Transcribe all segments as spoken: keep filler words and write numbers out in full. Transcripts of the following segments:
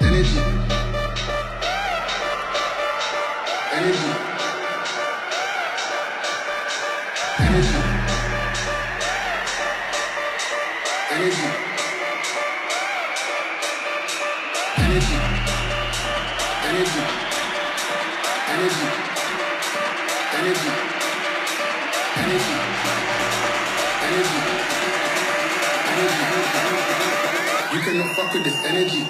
Energy. Energy. Energy. Energy. Energy. Energy. Energy. Energy. Energy. Energy. Energy. You cannot fuck with this energy.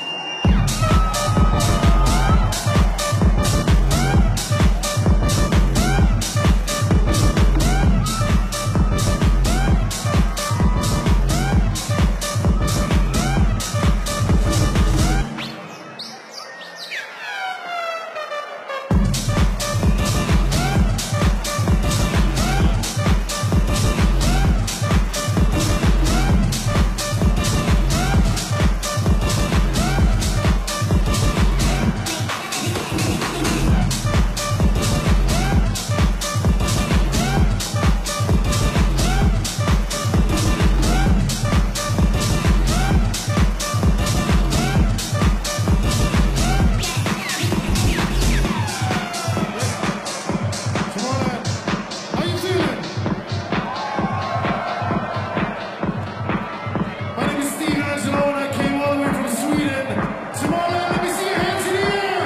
My name is Steve Angello and I came all the way from Sweden. Tomorrowland, let me see your hands in the air.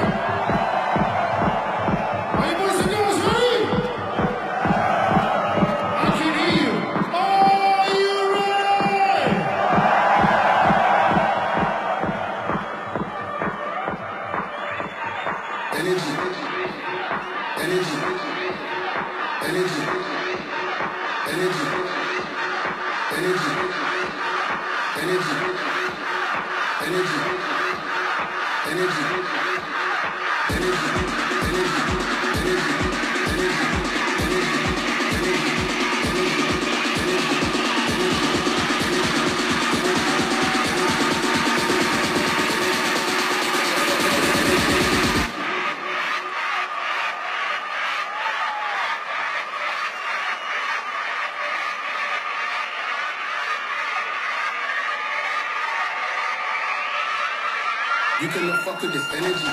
Are you boys and girls ready? I can hear you. Are you ready? Energy. Energy. Energy. Energy. Energy. Energy. Energy. Energy. Energy. You cannot fuck with this energy.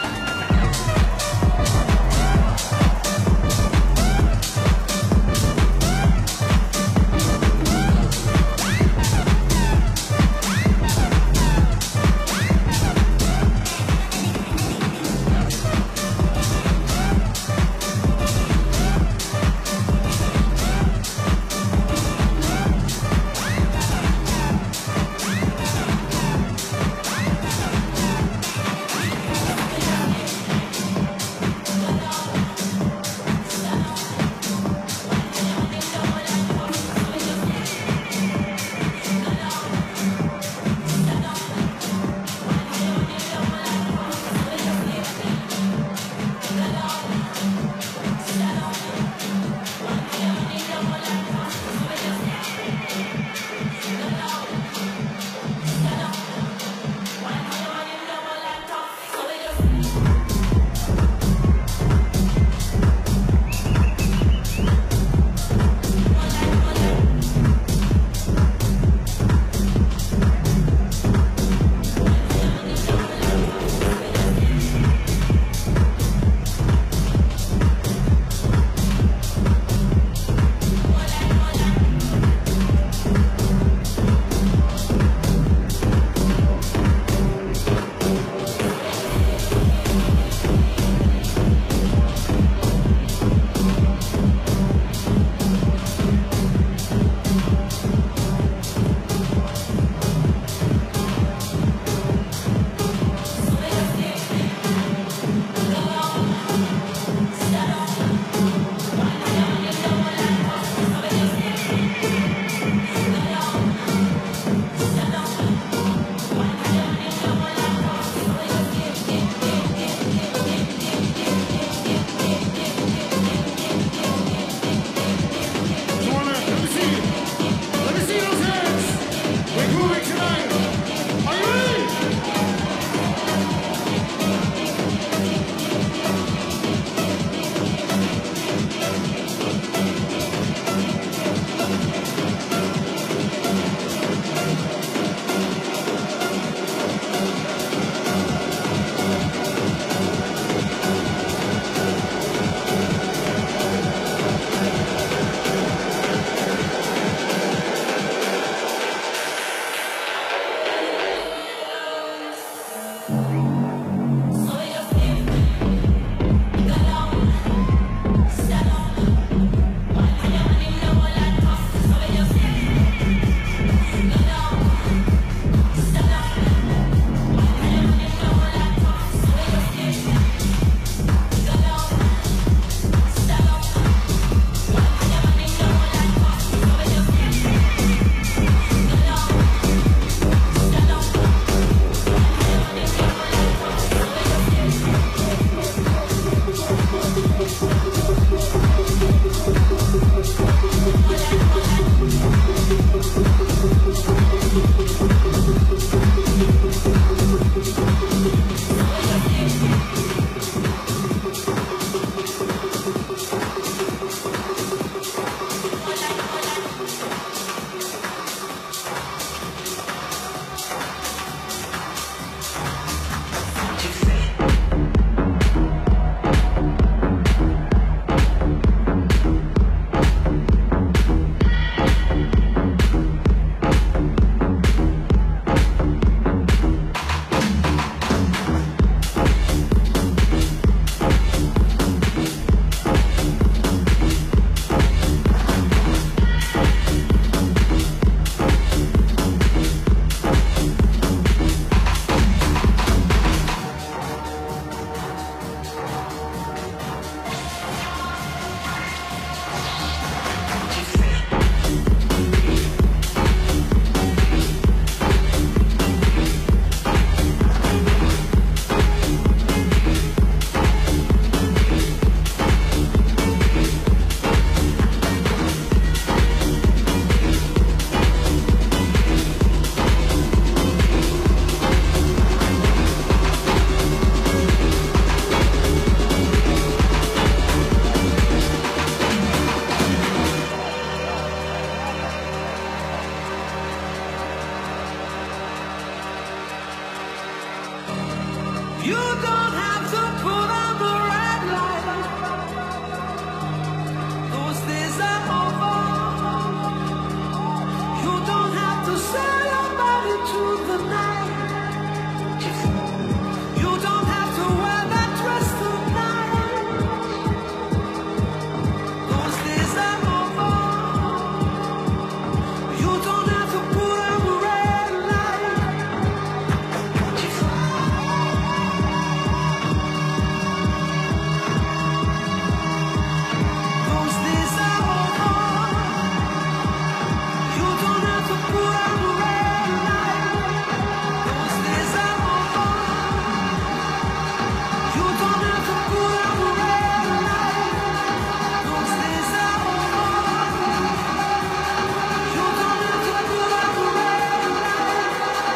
You don't have to put on the red light. Those days are over. You don't have to sell your body to the night. You don't have to wear that dress tonight. Those days are over. You don't have to put on the red light. Those days are over. You don't have to put on the red light. Those days are over. You don't have to put on the red light. Those days are over. You don't have to put on the red light.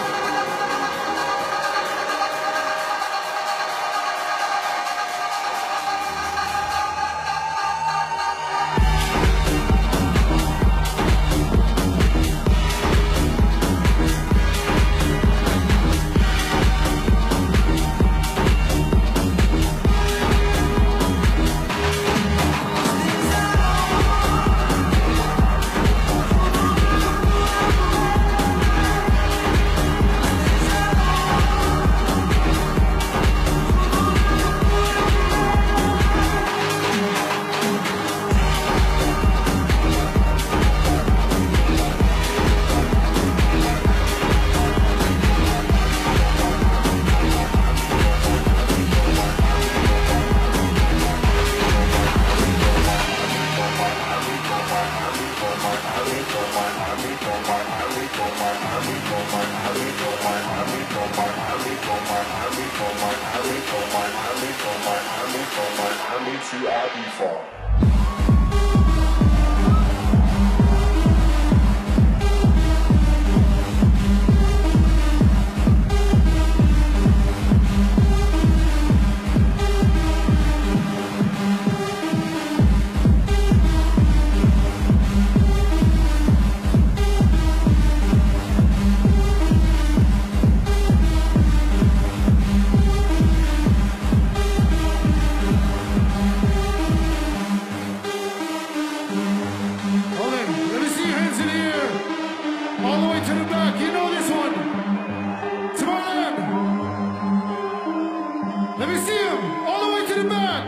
Hold on. Let me see your hands in the air. All the way to the back. You know this one. Tomorrowland. Let me see him. All the way to the back.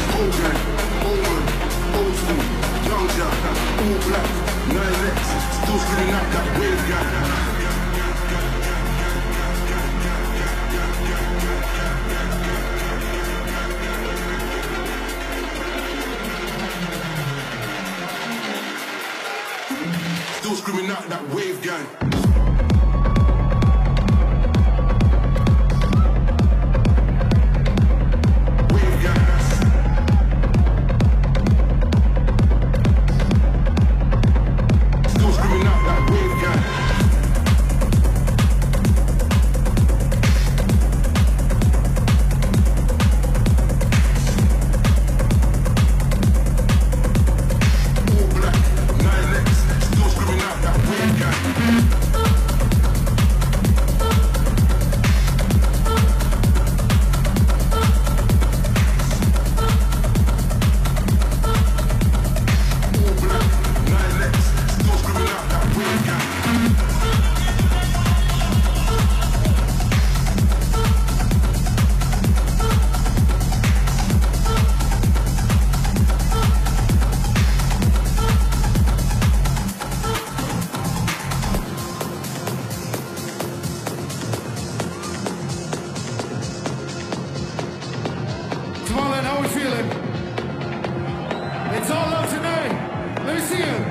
All black, nine X, Still screaming out that wave gang. Still screaming out that wave gang. Wave gang. Still screaming out that wave gang. All black, nine X, still screaming out that wave gang. All black, nine X, still screaming out that wave gang. Tomorrowland, how we feeling? It's all love tonight. Let me see you.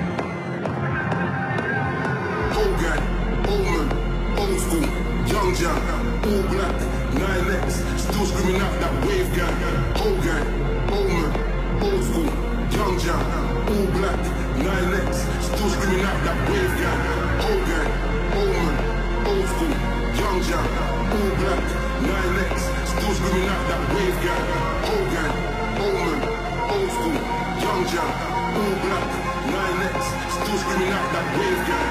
Hogan, Omen, old school, young John, all black, nine X, still screaming out that wave gang. Hogan, Omen, old school, young John, all black, nine X, still screaming out that wave gang. Hogan, Omen, old school, young John, all black, nine X, still screaming out that wave gang. Hogan, Omen, old school, young John, all black, nine X, still screaming out that wave gang.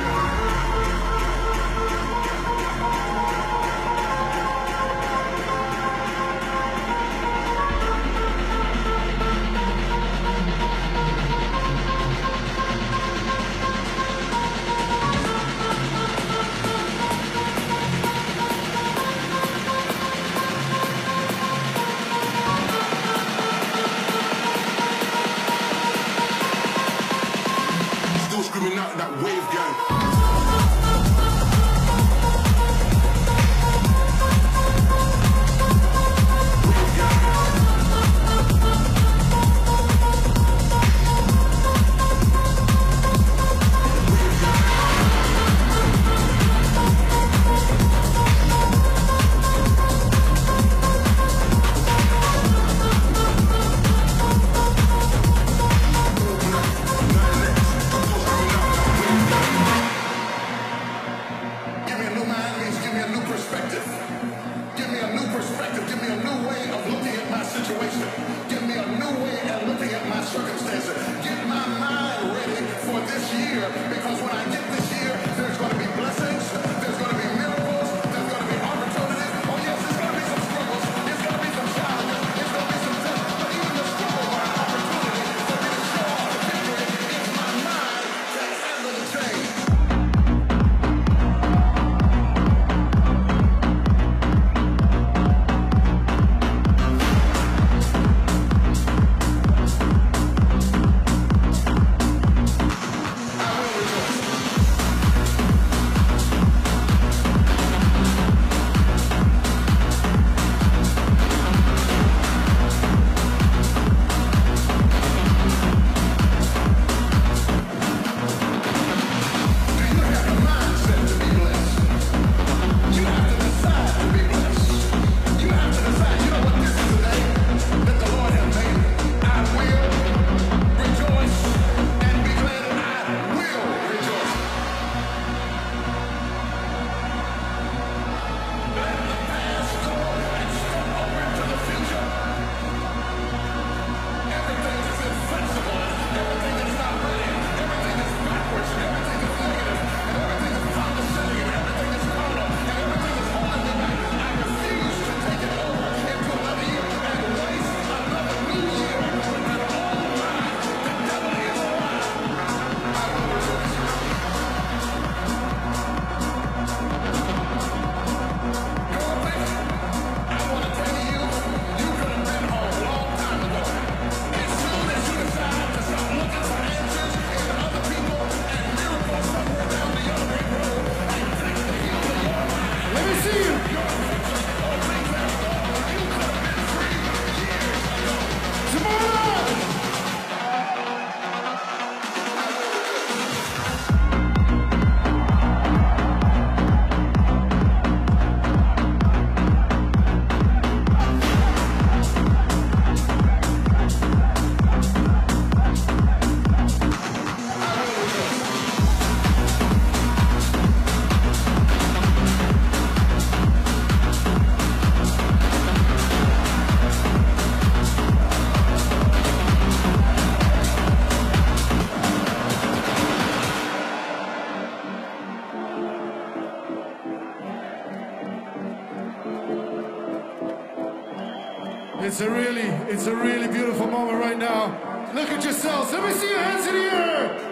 a really, it's a really beautiful moment right now. Look at yourselves. Let me see your hands in the air.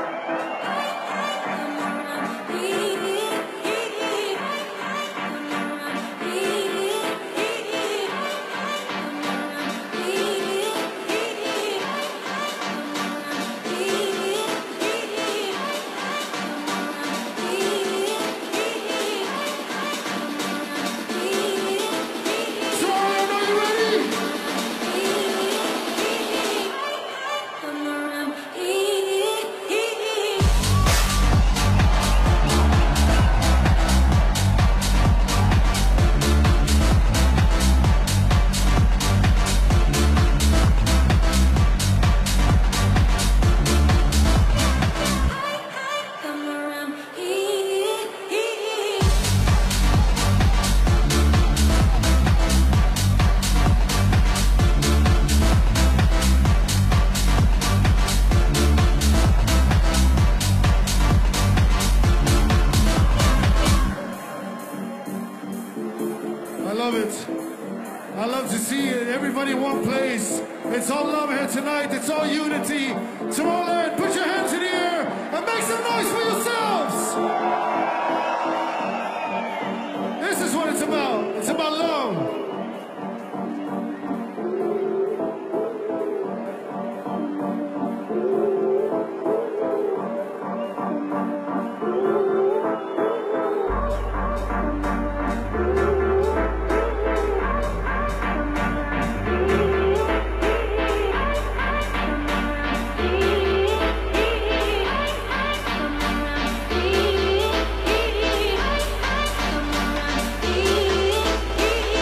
I love to see it. Everybody in one place. It's all love here tonight. It's all unity. Tomorrowland, put your hands in the air and make some noise for yourselves. This is what it's about. It's about love. Yeah.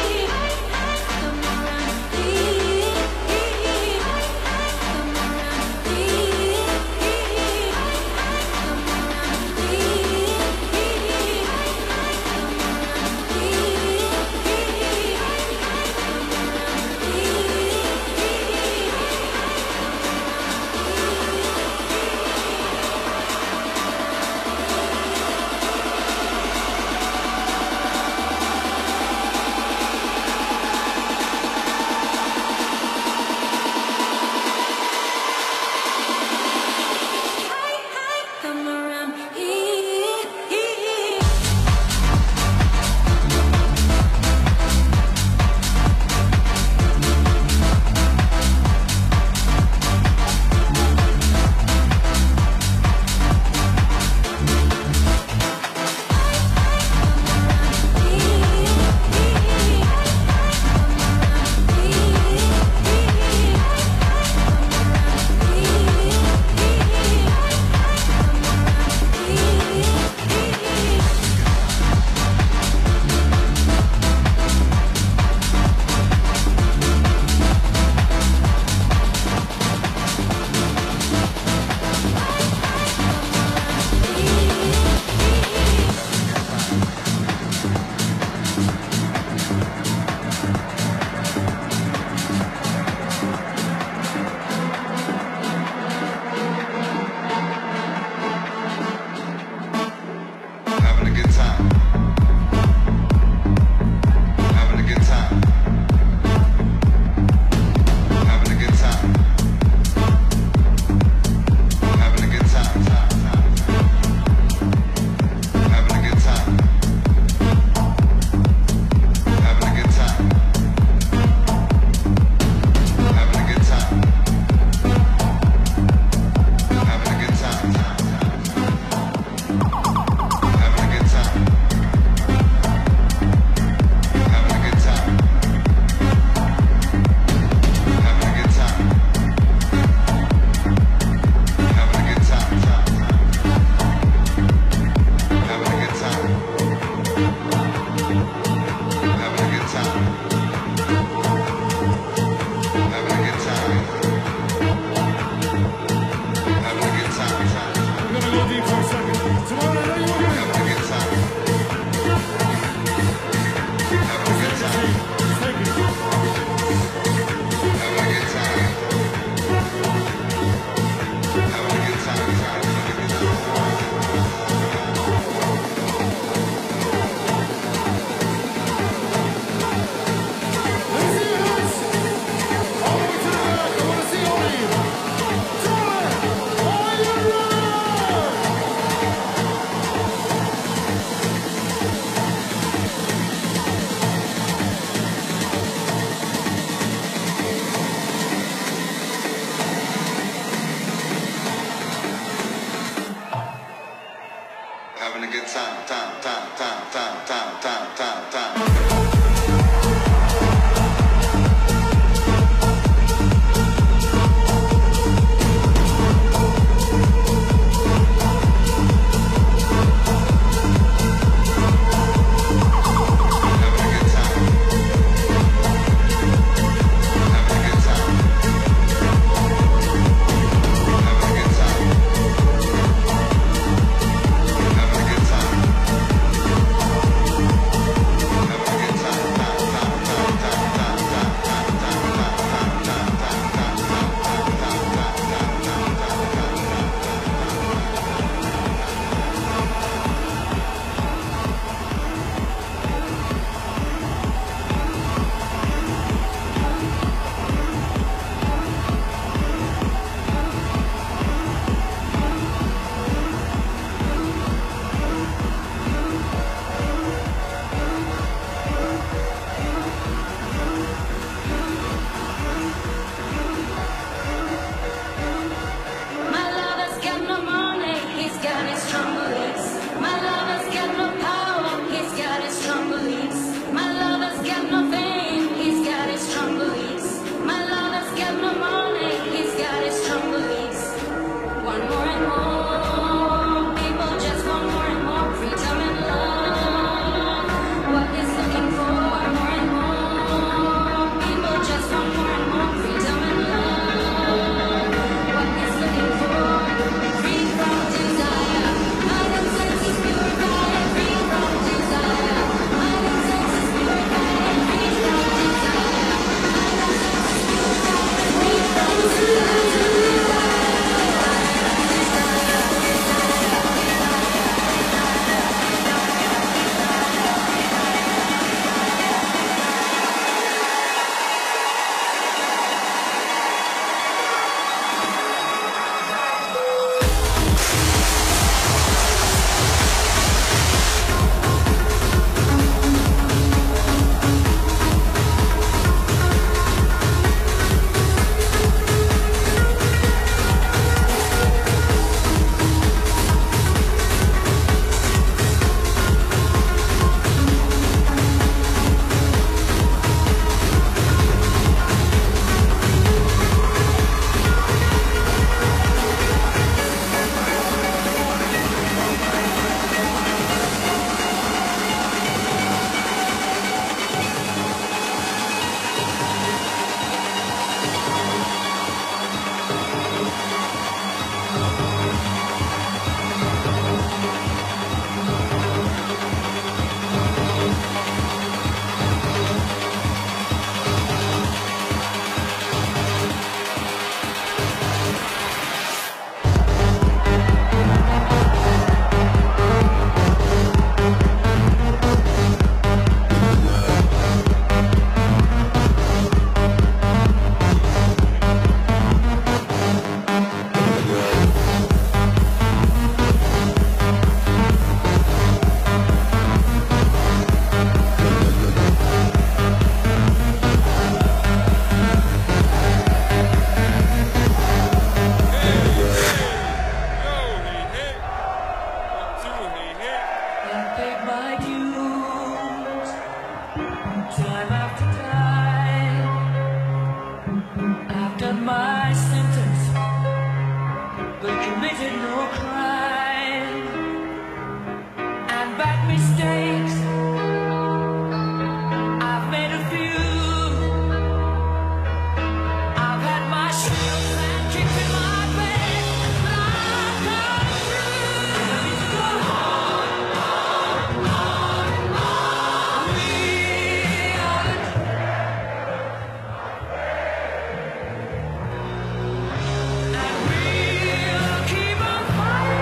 Fire!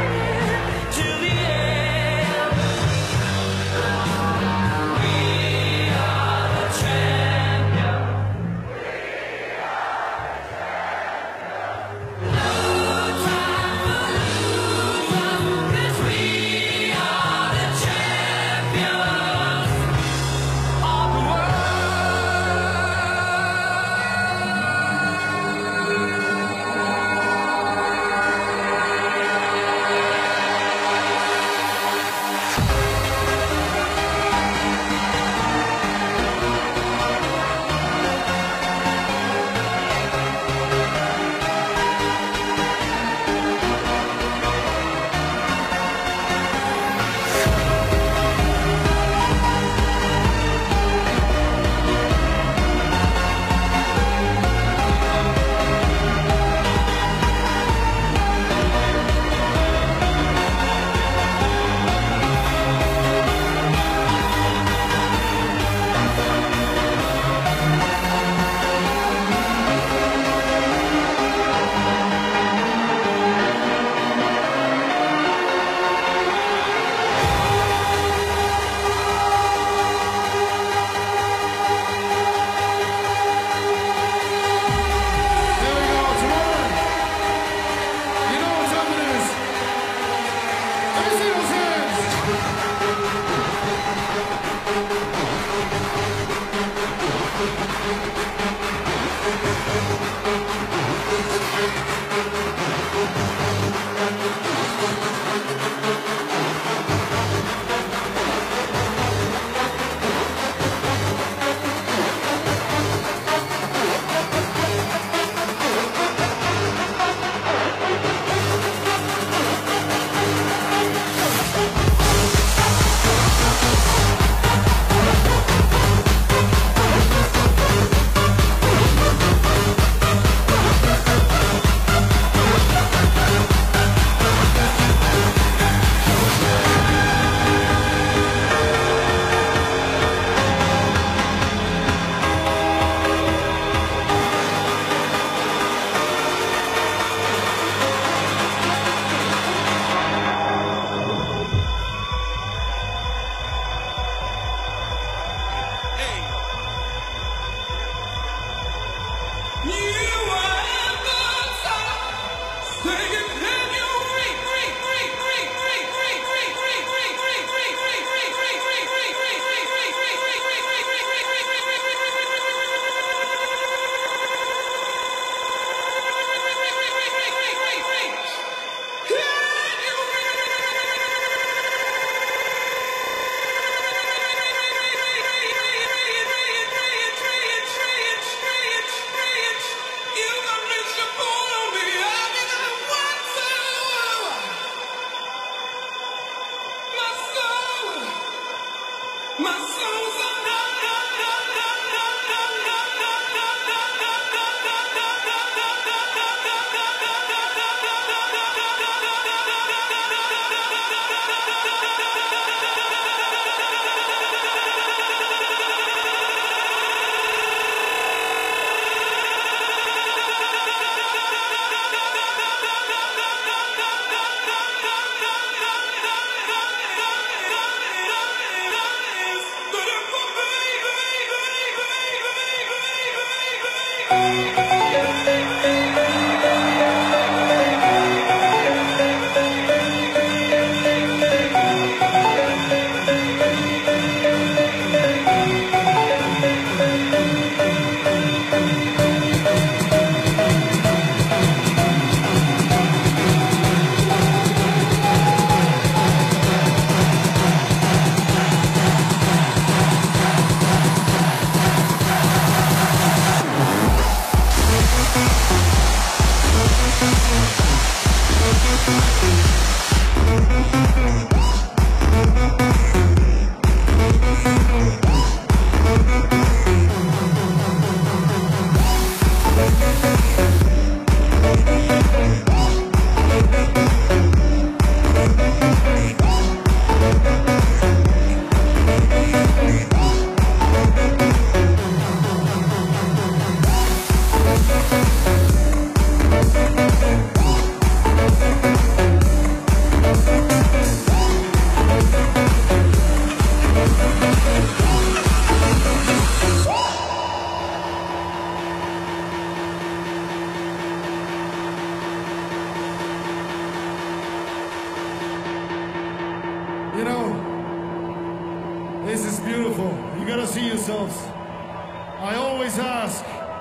I always ask,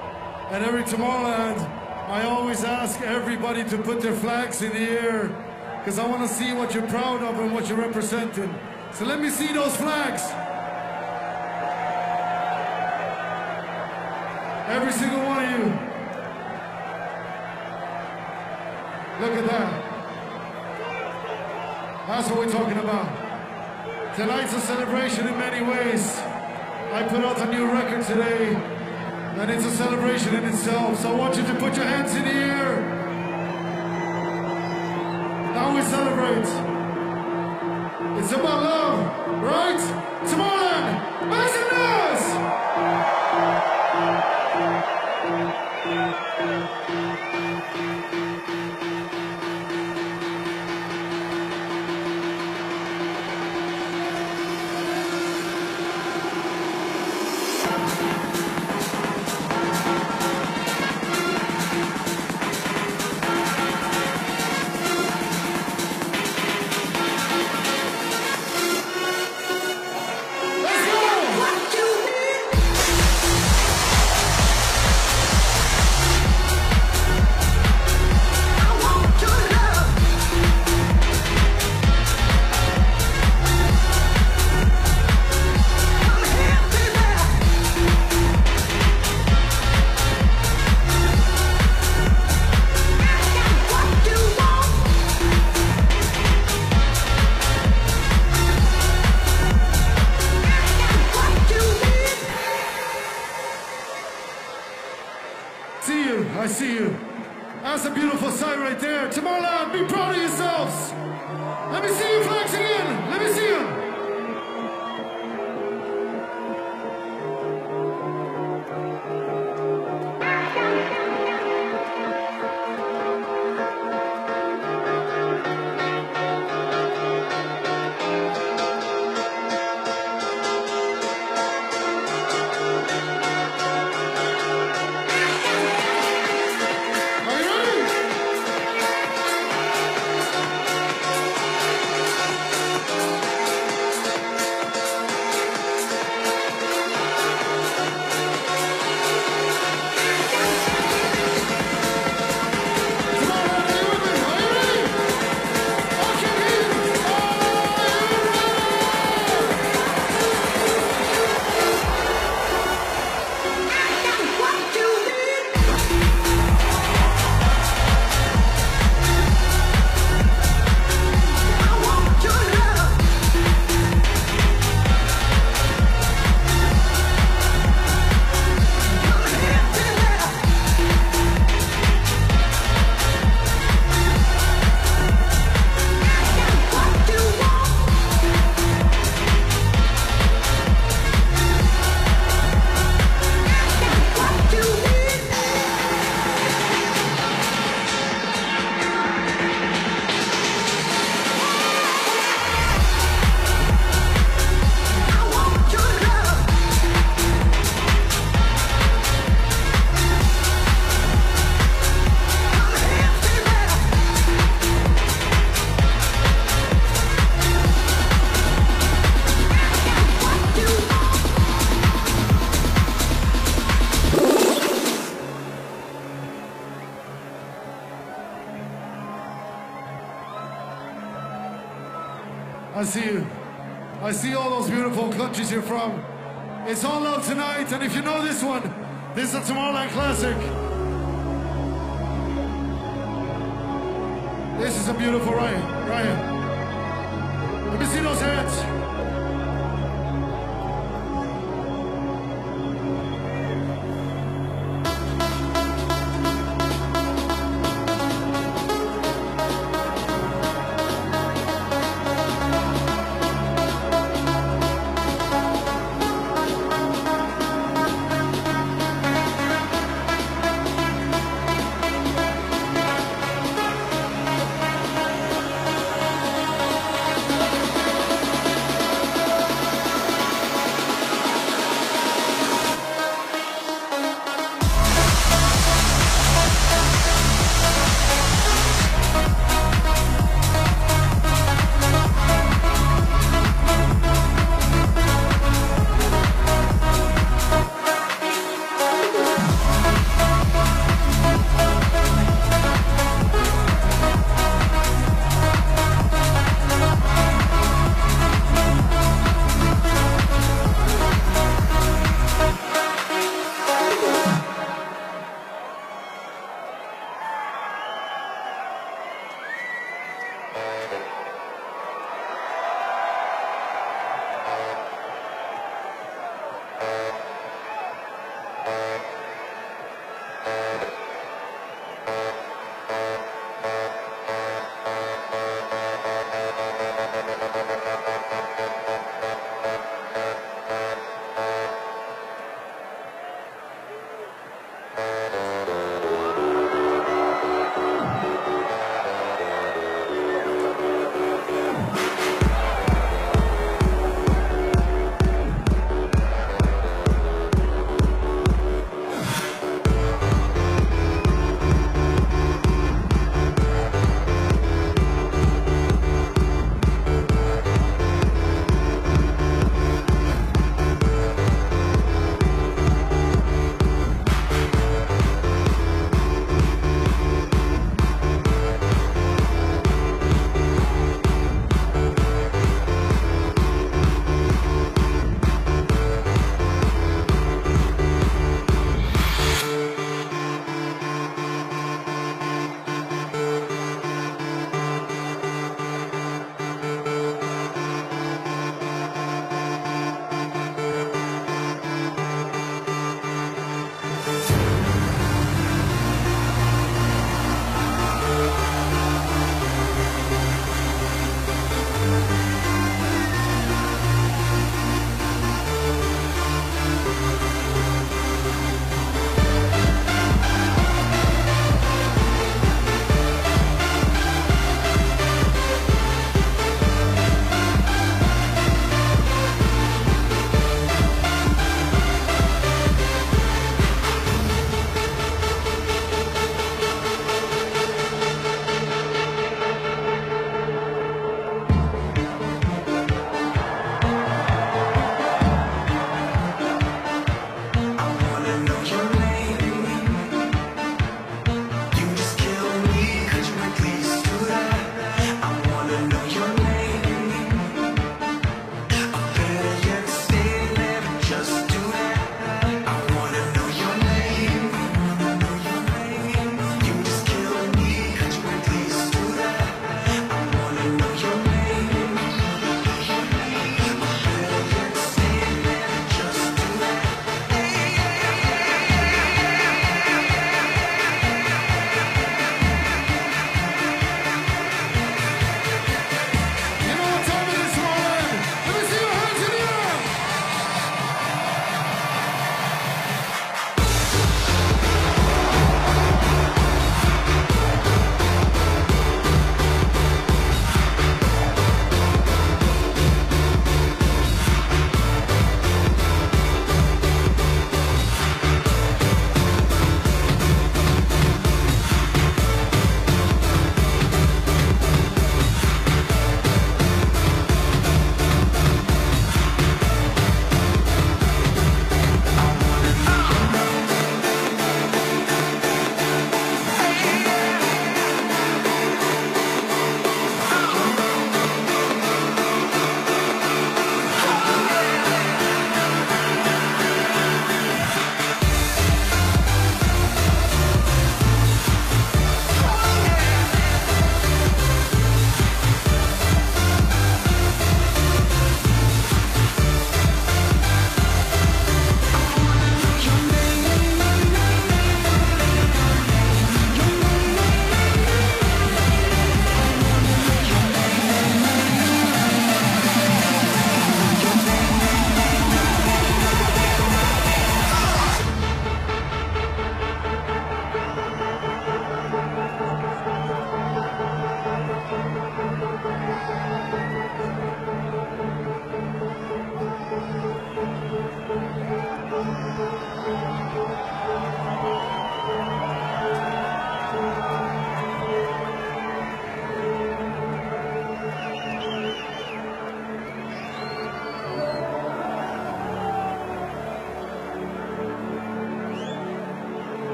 at every Tomorrowland, I always ask everybody to put their flags in the air, because I want to see what you're proud of and what you're representing. So let me see those flags. Every single one of you. Look at that. That's what we're talking about. Tonight's a celebration in many ways. I put out a new record today, and it's a celebration in itself. So I want you to put your hands in the air. Now we celebrate. It's about love, right? Tomorrowland, make some noise! That's a beautiful sight right there. Tomorrowland, be proud of yourselves. Let me see your flags again. Let me see them. I see you. I see all those beautiful countries you're from. It's all out tonight, and if you know this one, this is a Tomorrowland classic. This is a beautiful Ryan. Ryan. Let me see those hands.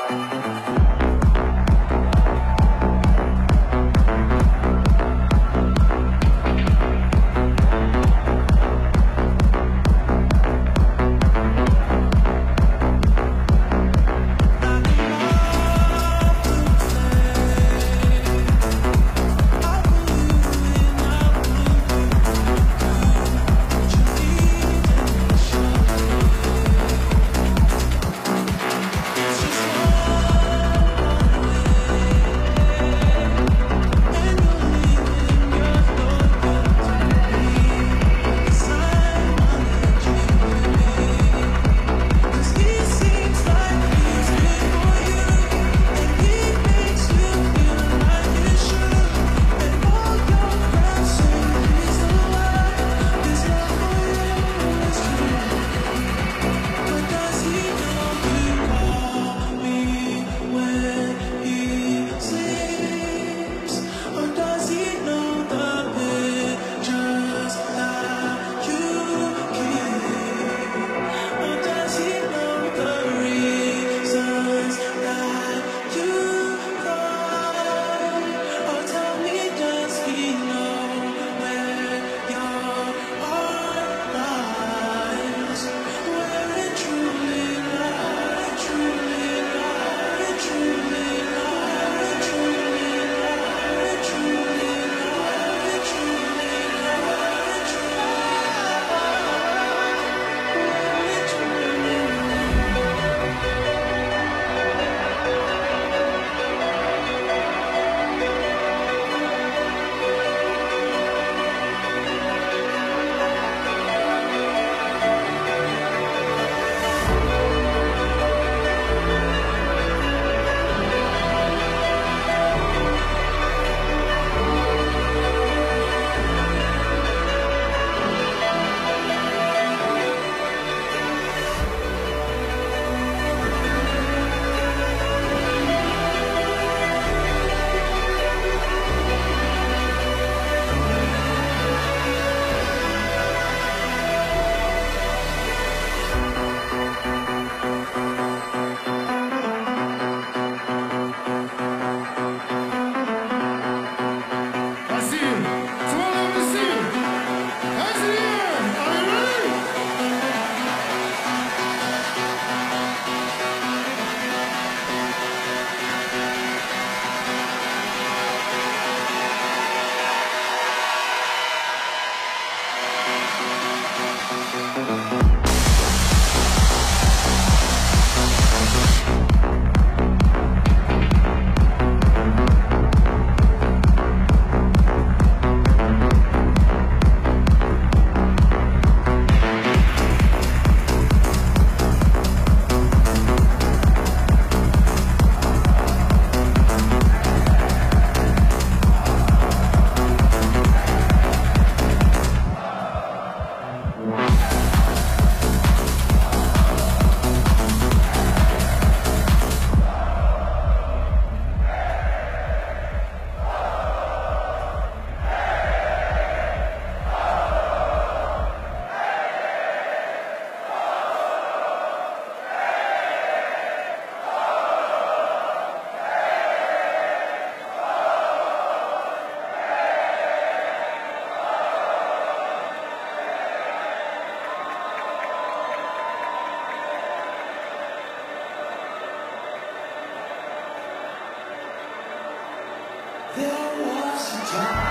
There was a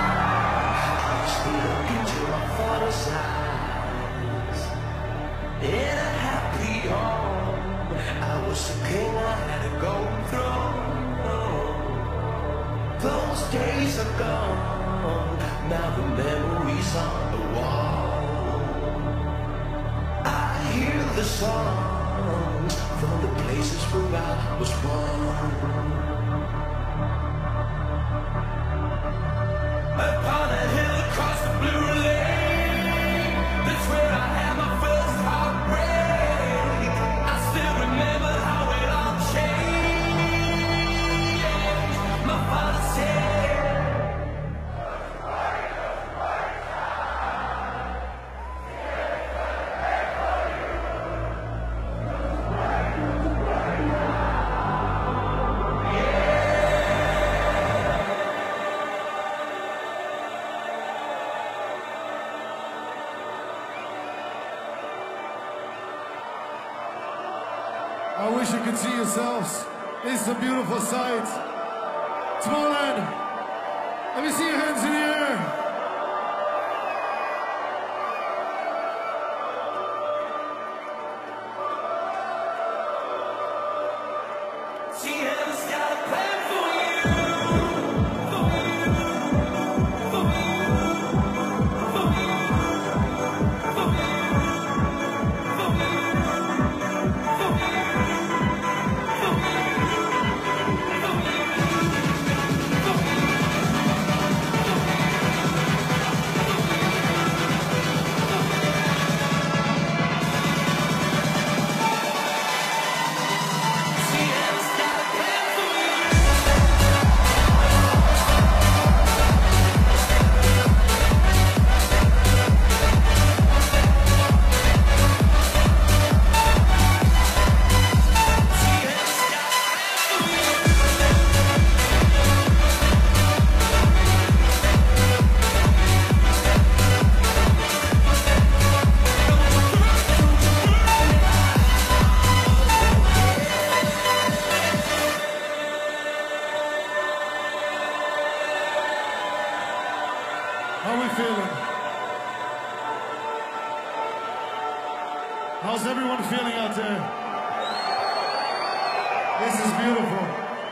time I used to look into my father's eyes. In a happy home, I was the king, I had a golden throne. Those days are gone, now the memories on the wall. I hear the songs from the places where I was born. Upon a hill across the blue lake, that's where I had my first heartbreak. I still remember how it all changed. My father said, I wish you could see yourselves. This is a beautiful sight. Tomorrowland, let me see your hands in the air. How are we feeling? How's everyone feeling out there? This is beautiful.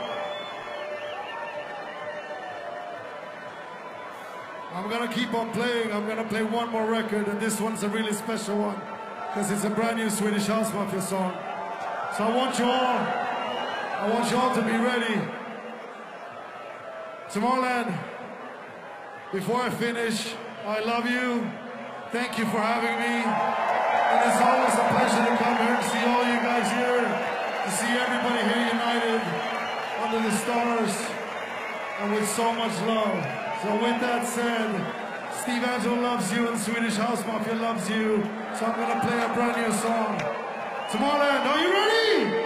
I'm gonna keep on playing. I'm gonna play one more record, and this one's a really special one because it's a brand new Swedish House Mafia song. So I want you all, I want you all to be ready. Tomorrowland, before I finish, I love you. Thank you for having me. And it's always a pleasure to come here and see all you guys here, to see everybody here united under the stars and with so much love. So with that said, Steve Angello loves you and Swedish House Mafia loves you. So I'm gonna play a brand new song. Tomorrowland, are you ready?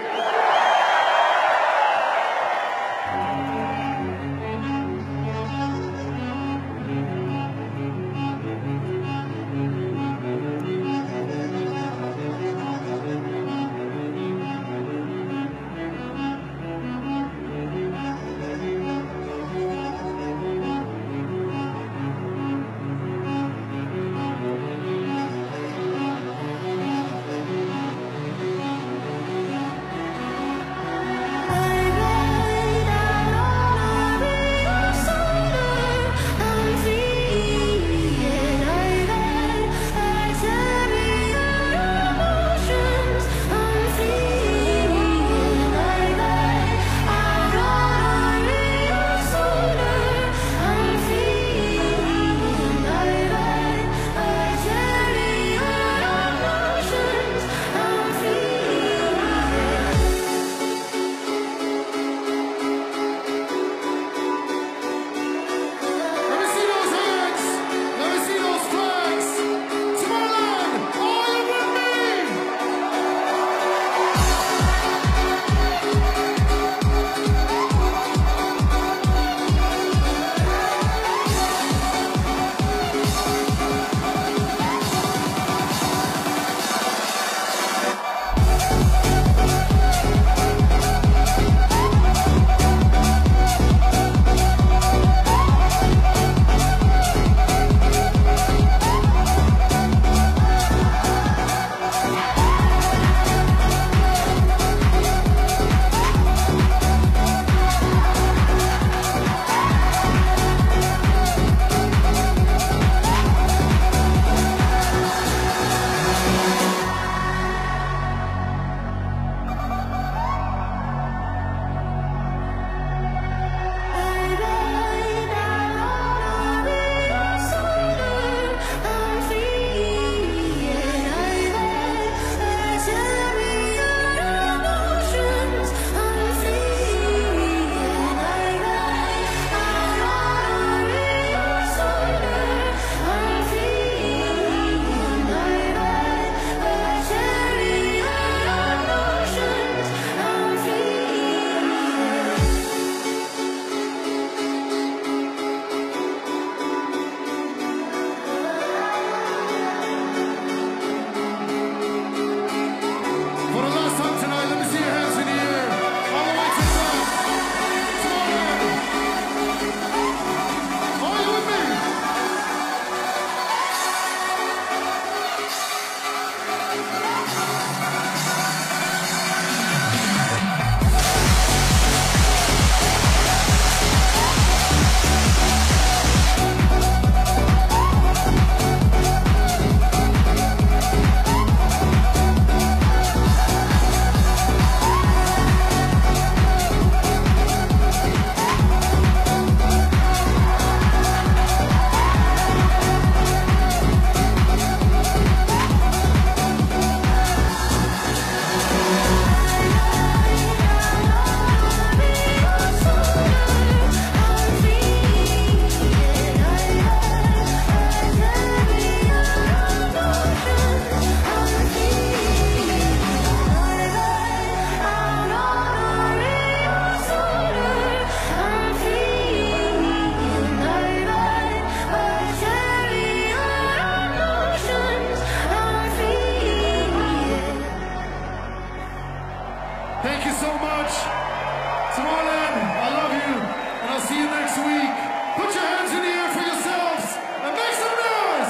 Thank you so much. Tomorrowland, I love you, and I'll see you next week. Put your hands in the air for yourselves and make some noise!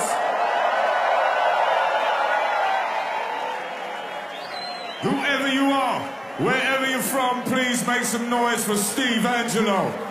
Whoever you are, wherever you're from, please make some noise for Steve Angello.